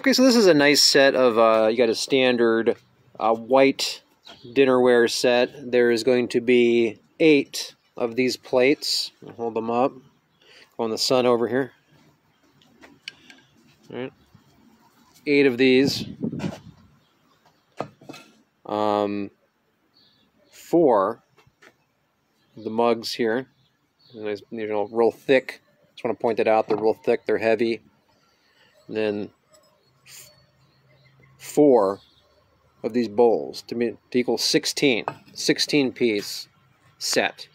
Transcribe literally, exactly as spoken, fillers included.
Okay, so this is a nice set of, uh, you got a standard uh, white dinnerware set. There is going to be eight of these plates. I'll hold them up. Go in the sun over here. All right. Eight of these. Um, four of the mugs here. These are, you know, real thick. Just want to point that out. They're real thick. They're heavy. And then four of these bowls to, me, to equal sixteen. sixteen piece set.